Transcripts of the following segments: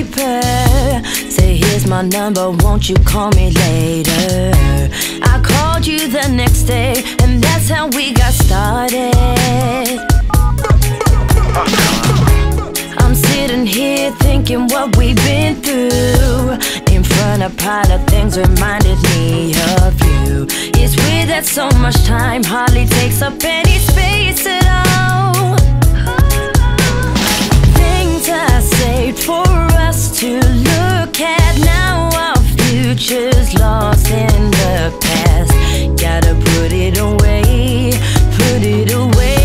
paper. Say, here's my number, won't you call me later? I called you the next day, and that's how we got started. I'm sitting here thinking what we've been through. In front of pile of things reminded me of you. It's weird that so much time hardly takes up any space at all. Things I saved for us to look at now, our future's lost in the past. Gotta put it away, put it away.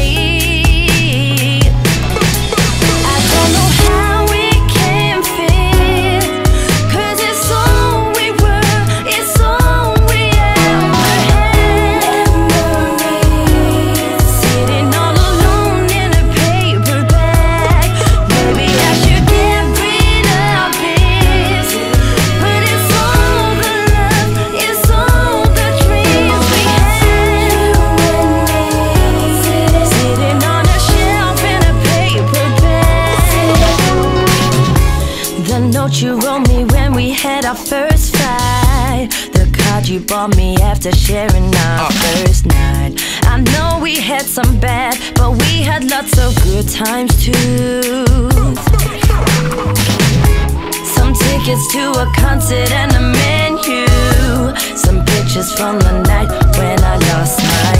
You wrote me when we had our first fight. The card you bought me after sharing our first night. I know we had some bad, but we had lots of good times too. Some tickets to a concert and a menu. Some pictures from the night when I lost my